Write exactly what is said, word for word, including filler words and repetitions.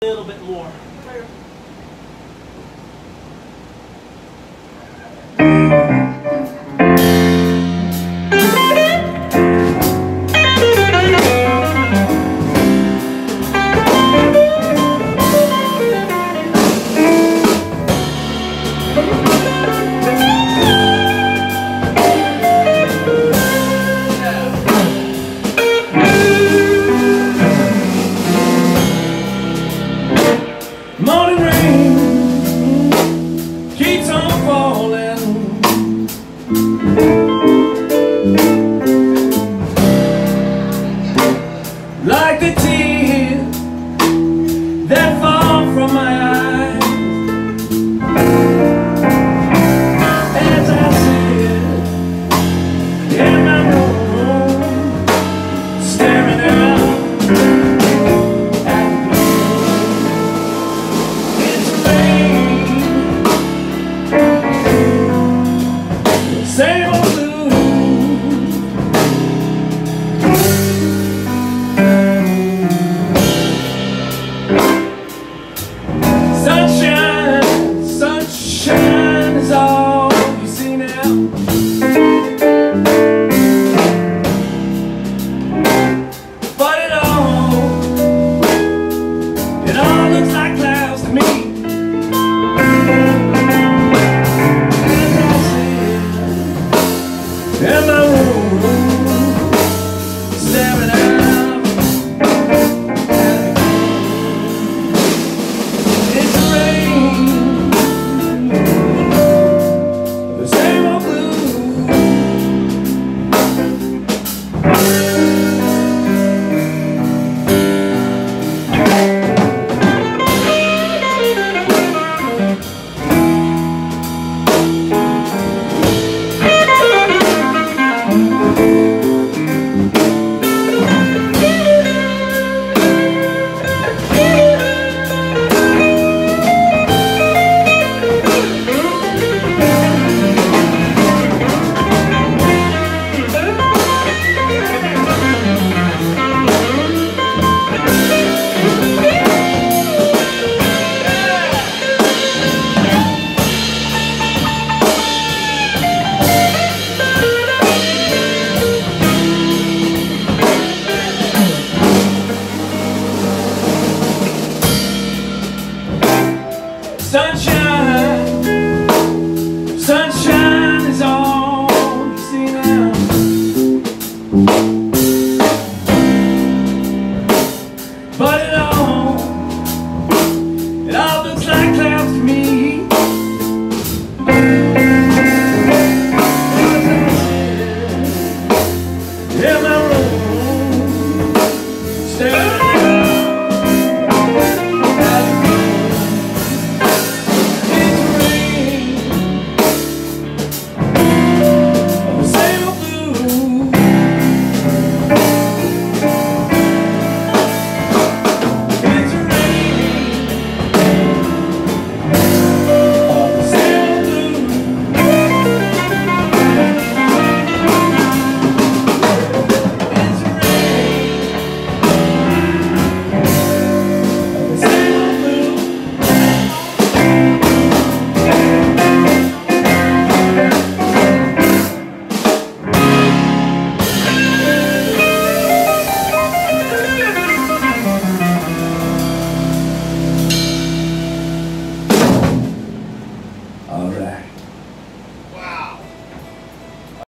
A little bit more. Morning rain keeps on falling, like the tears that fall from my eyes as I sit in my room staring out. Same old blues. Sunshine, sunshine is all you see now. But it all, it all looks like clouds to me. In my room, staring out at the it's rain, the same old blue. Sunshine.